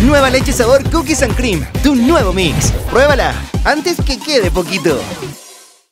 Nueva leche sabor Cookies and Cream, tu nuevo mix. Pruébala antes que quede poquito.